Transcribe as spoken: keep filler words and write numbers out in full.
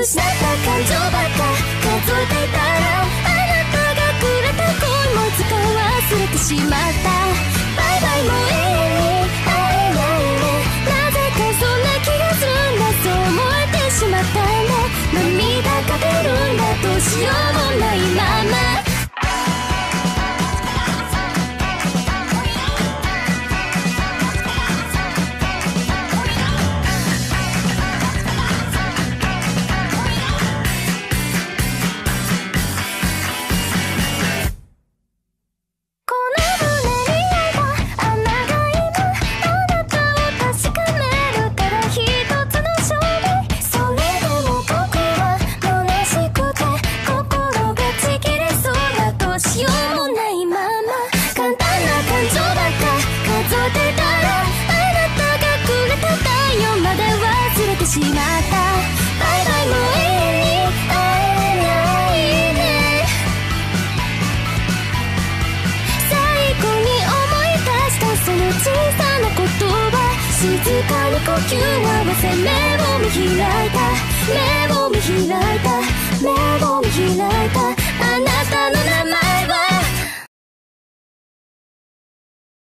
失った感情ばっか数えていたら、あなたがくれた恋もいつか忘れてしまった。バイバイもう永遠に会えないね。なぜかそんな気がするんだ、そう思えてしまったんだ。涙が出るんだ、どうしようもないまま。しまった。バイバイもう永遠に会えないね。最後に思い出したその小さな言葉、静かに呼吸を合わせ目を見開いた、目を見開いた、目を見開いた。